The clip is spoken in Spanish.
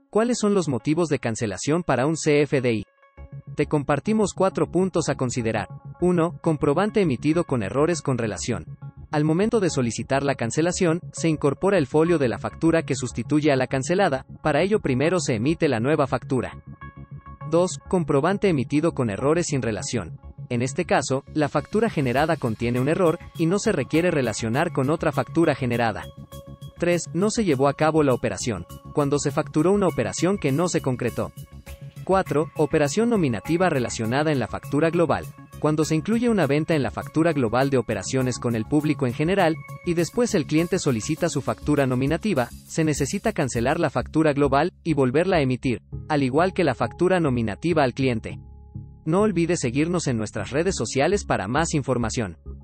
¿Cuáles son los motivos de cancelación para un CFDI? Te compartimos 4 puntos a considerar. 1. Comprobante emitido con errores con relación. Al momento de solicitar la cancelación, se incorpora el folio de la factura que sustituye a la cancelada, para ello primero se emite la nueva factura. 2. Comprobante emitido con errores sin relación. En este caso, la factura generada contiene un error, y no se requiere relacionar con otra factura generada. 3. No se llevó a cabo la operación, cuando se facturó una operación que no se concretó. 4. Operación nominativa relacionada en la factura global. Cuando se incluye una venta en la factura global de operaciones con el público en general, y después el cliente solicita su factura nominativa, se necesita cancelar la factura global y volverla a emitir, al igual que la factura nominativa al cliente. No olvides seguirnos en nuestras redes sociales para más información.